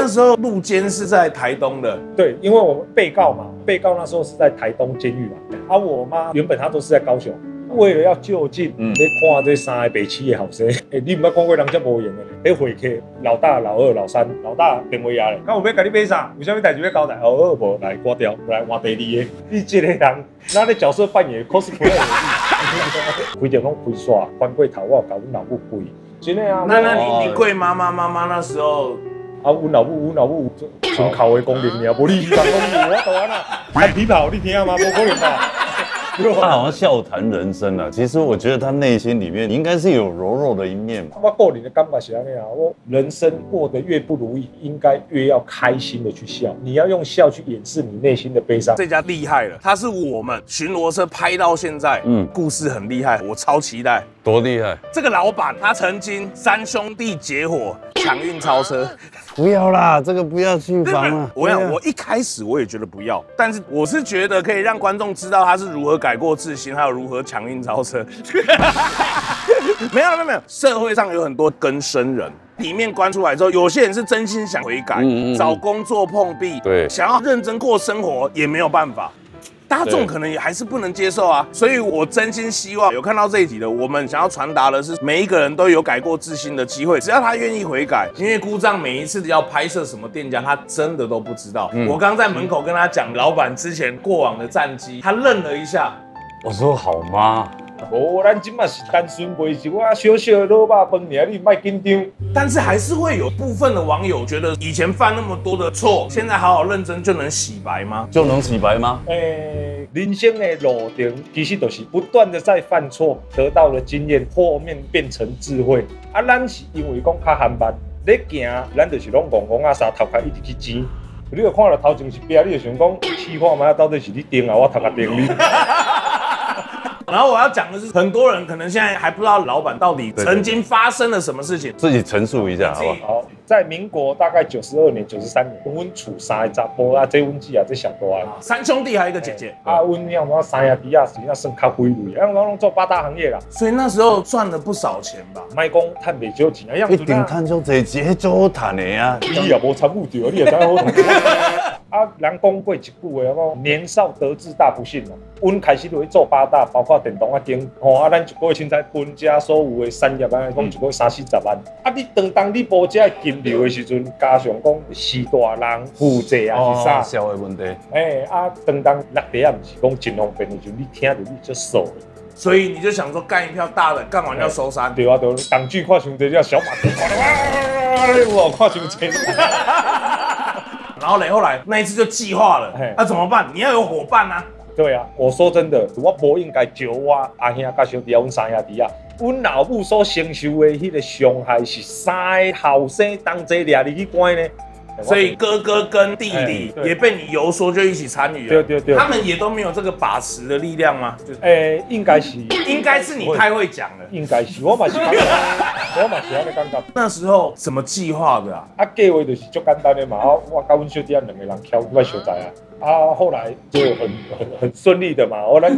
那时候入监是在台东的， 对，因为我们被告嘛，被告那时候是在台东监狱嘛，啊，我妈原本她都是在高雄。为了要就近，你看这三个北区的后生，你唔捌看过人这无用的咧？迄会客老大、老二、老三，老大电话呀咧，讲有要甲你买啥？有啥物代志要交代？哦，无来挂掉，来换第二个。你这个人，那你角色扮演 cosplay， 规定拢开刷，翻过头我甲阮老母跪，真的啊。 那你跪妈妈那时候？ 啊，阮老母纯靠的功能尔，无你讲讲我大安啦，看皮跑你听吗？无可能吧？ 他好像笑谈人生啊，其实我觉得他内心里面应该是有柔弱的一面嘛。 我个人的感觉是安尼啊，我人生过得越不如意，应该越要开心的去笑。你要用笑去掩饰你内心的悲伤。 这家厉害了，他是我们巡逻车拍到现在，故事很厉害，我超期待。 多厉害！ 这个老板他曾经3兄弟结伙抢运超车， 不要啦，这个不要去防了。 我想我一开始我也觉得不要，但是我是觉得可以让观众知道他是如何改过自新，还有如何抢运超车。没有，社会上有很多更生人。里面关出来之后，有些人是真心想悔改，找工作碰壁， 对， 想要认真过生活也没有办法。大众可能也还是不能接受啊，所以我真心希望有看到这一集的，我们想要传达的是，每一个人都有改过自新的机会，只要他愿意悔改。因为姑丈每一次要拍摄什么店家，他真的都不知道。我刚在门口跟他讲老板之前过往的战绩，他愣了一下。 我说好吗？ 无，咱今嘛是单纯卖一碗小小的卤肉饭尔，你莫紧张。 但是还是会有部分的网友觉得，以前犯那么多的错，现在好好认真就能洗白吗？ 就能洗白吗？ 人生的路程其实就是不断的在犯错，得到了经验，后面变成智慧。啊，咱是因为讲较憨慢，咧行，咱就是拢戆戆啊，三头壳一直去尖。你就看到头前是壁，你就想讲，试看嘛，到底是你顶啊，我头壳顶你。 然后我要讲的是，很多人可能现在还不知道老板到底曾经发生了什么事情， 自己陈述一下好不好？ 好，在民国大概92年、93年，阮厝3个查甫啊，这阮姐啊，这小大啊 ，3兄弟还有一个姐姐啊，阮遐我3兄弟啊，实际上算较贵类，啊，我拢做8大行业啦， 所以那时候赚了不少钱吧。 莫讲赚袂少钱啊，样一定赚少济钱，做好赚的啊！ 你也无参悟到，你也知好赚。啊，人讲过一句话，讲年少得志大不幸啊。阮开始就去做8大，包括电动啊经，啊，咱一个月凊彩分家所有的产业啊，讲一个月30-40万。啊，你当你无这金流的时阵，加上讲是大人负债啊是啥？ 社会问题。 啊，当落地啊，不是讲真方便的，就你听着你就瘦了。 所以你就想说干一票大的，干完要收山。 对啊，对，当剧看伤济，叫小马蹄，哇，看伤济。 然后嘞，后来那一次就计划了，那怎么办？你要有伙伴啊。 对啊，我说真的，我不应该招我阿兄甲兄弟啊，阮3兄弟啊，阮老母所承受的迄个伤害是3个后生同齐抓你去关呢。 所以哥哥跟弟弟也被你游说，就一起参与了。 对， 他们也都没有这个把持的力量吗？ 应该是你太会讲了。 应该是，我嘛是安尼感觉。 那时候怎么计划的啊？ 啊，计划就是足简单的嘛，我甲阮小弟啊2个人翘出来相在啊。啊，后来就很顺利的嘛，咱就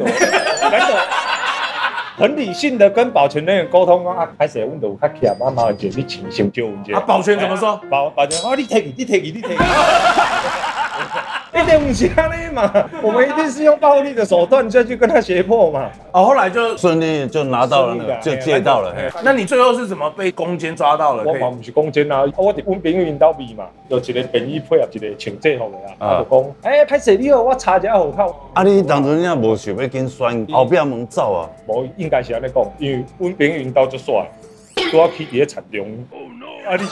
很理性的跟保全人员沟通啊，开始阮就有较欠啊，麻烦姐你请先救阮者。 啊，保全怎么说？ 保全你摕去。一定不是安尼嘛，我们一定是用暴力的手段再去跟他胁迫嘛。 后来就顺利就拿到了那个，就借到了。 那你最后是怎么被攻坚抓到了？ 我嘛不是攻坚啊，我伫阮朋友因兜味嘛，就一个便衣配合一个穿制服的啊，就讲，歹势你好，我查一下户口。 啊，你当初你无想要紧选后壁门走啊？ 无，应该是安尼讲，因为阮朋友因兜足帅，拄好去伫咧田中。啊，你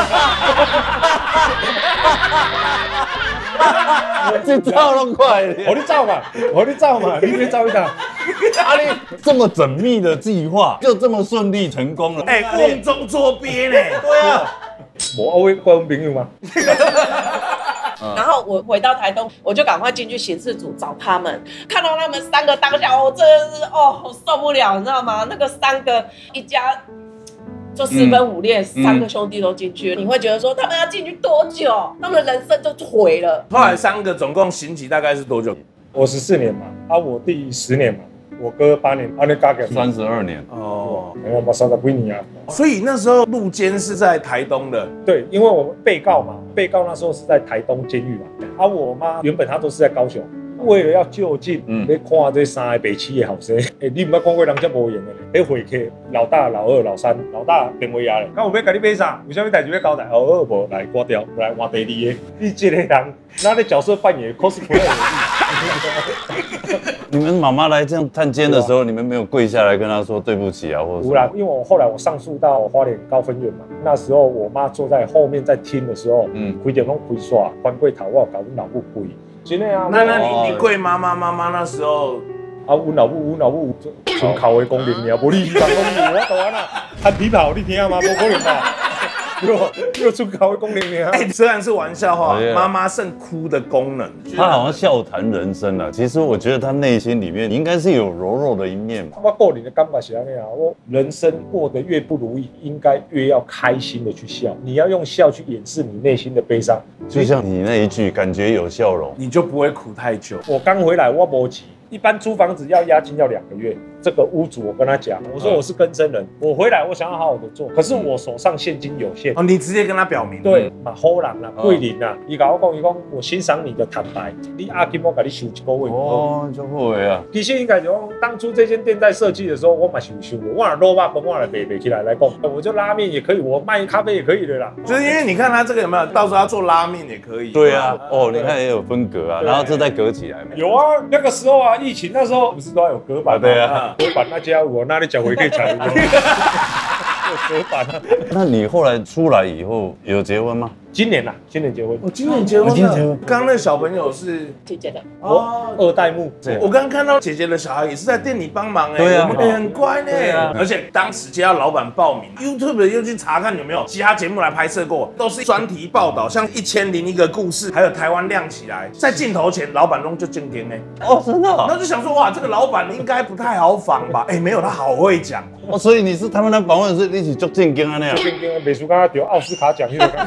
你走那么快， 我你走嘛，你别走一趟。 啊，你这么缜密的计划，就这么顺利成功了。 瓮中捉鳖呢？ 对啊， 我会怪我朋友吗？ 然后我回到台东，我就赶快进去刑事组找他们，看到他们3个当下，我真的是我受不了，你知道吗？那个3个一家。就4分5裂，3个兄弟都进去了，你会觉得说他们要进去多久？他们的人生就毁了。 后来3个总共刑期大概是多久？ 我14年嘛，啊，我弟10年嘛， 我哥8年，安尼加起来 32年。 哦， 哎呀，嘛30几年啊。 所以那时候陆监是在台东的， 对，因为我们被告嘛，被告那时候是在台东监狱嘛，啊，我妈原本她都是在高雄。为了要就近，你看这3个白痴的后生，你唔捌看过人这无闲的咧？回去老大、老二、老三，老大电话压咧，看有要甲你买啥？有啥物代志要交代？哦，无来挂掉，来换第2个。你这个人，那你角色扮演 cosplay。 你们妈妈来这样探监的时候，你们没有跪下来跟她说对不起啊，或者什么？ 因为我后来我上诉到花莲高分院嘛，那时候我妈坐在后面在听的时候，开电拢开煞，翻过头我搞阮老母跪。真的啊， 那你跪妈妈那时候啊，阮老母纯靠的功能尔，无你讲讲我当然啦，弹琵琶你听吗？无可能吧？又纯靠的功能尔。 虽然是玩笑话，妈妈剩哭的功能。 她好像笑谈人生啊，其实我觉得她内心里面应该是有柔柔的一面嘛。 我个人的感觉是安尼啊，我人生过得越不如意，应该越要开心的去笑。你要用笑去掩饰你内心的悲伤。 就像你那一句，感觉有笑容， 你就不会苦太久。 我刚回来，我没急。一般租房子要押金要2个月，这个屋主我跟他讲，我说我是更生人，我回来我想要好好的做，可是我手上现金有限。 哦，你直接跟他表明。 对，嘛好人啦，贵人啦，伊甲我讲，伊讲我欣赏你的坦白，你押金我给你收1个月。 哦，就会啊。 其实应该就讲，当初这间店在设计的时候，我嘛是有想过，我若肉肉饭我来卖起来讲，我就拉面也可以，我卖咖啡也可以的啦。 就是因为你看他这个有没有，到时候要做拉面也可以。 对啊，哦，你看也有分隔啊，然后这再隔起来。 有啊，那个时候啊，疫情那时候不是都要有隔板吗？ 对啊， 隔板那家我那里讲回可以踩有隔板啊。 那你后来出来以后有结婚吗？ 今年结婚。 我今年结婚了。刚刚那小朋友是姐姐的哦，2代目。 我刚刚看到姐姐的小孩也是在店里帮忙对啊， 我们很乖呢。而且当时接到老板报名 ，YouTube 又去查看有没有其他节目来拍摄过，都是专题报道，像1001个故事，还有台湾亮起来，在镜头前老板弄就正经哎。 哦，真的。 然后就想说哇，这个老板应该不太好仿吧？没有，他好会讲。 哦，所以你是他们来访问，是一起做正经啊那样。 正经美术刚刚得奥斯卡奖那个。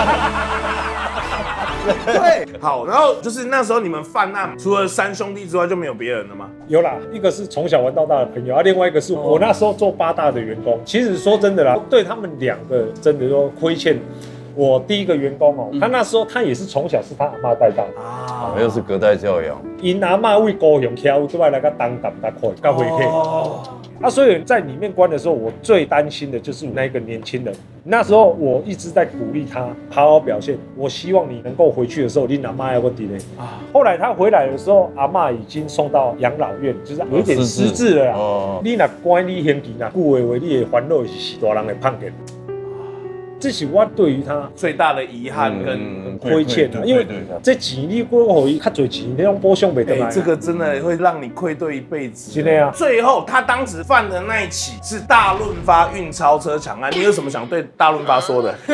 对，好，然后就是那时候你们犯案，除了3兄弟之外就没有别人了吗？ 有啦，一个是从小玩到大的朋友，另外一个是我那时候做8大的员工。其实说真的啦，对他们2个真的说亏欠。我第一个员工哦，他那时候他也是从小是他阿嬷带大的啊，又是隔代教养。 因阿嬷为高雄跳出来那个当感大块，到回去。所以在里面关的时候，我最担心的就是那个年轻人。那时候我一直在鼓励他好好表现，我希望你能够回去的时候，你阿嬷要问题呢。后来他回来的时候，阿嬷已经送到养老院，就是有一点失智了啦。你若关你刑期，若久的话，你的烦恼是死大人的判决。这是我对于他最大的遗憾跟亏欠的，因为这钱你过后较多钱，你用保障不得来。 这个真的会让你愧对一辈子。 真的啊！ 最后他当时犯的那一起是大润发运钞车抢案，你有什么想对大润发说的？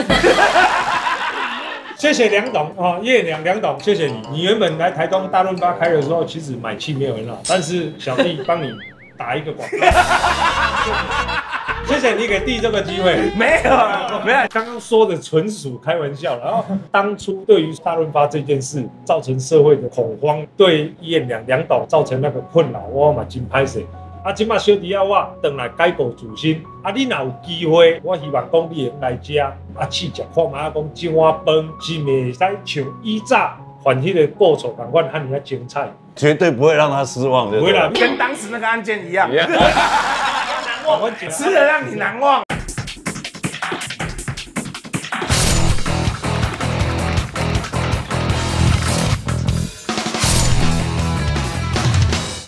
谢谢梁董啊，叶梁董，谢谢你。你原本来台东大润发开的时候，其实买气没有很好，但是小弟帮你打一个广告。谢谢你给弟这个机会。 没有， 刚刚说的纯属开玩笑。然后当初对于大润发这件事造成社会的恐慌，对叶梁董造成那个困扰，我嘛真歹势。今麦小弟我回来改过自新。你若有机会，我希望讲你会来吃试食看卖讲这碗饭是袂使像以早还迄个过错同款，遐尔精彩。 绝对不会让他失望， 不会啦， 跟当时那个案件一样。 难忘， 吃了让你难忘。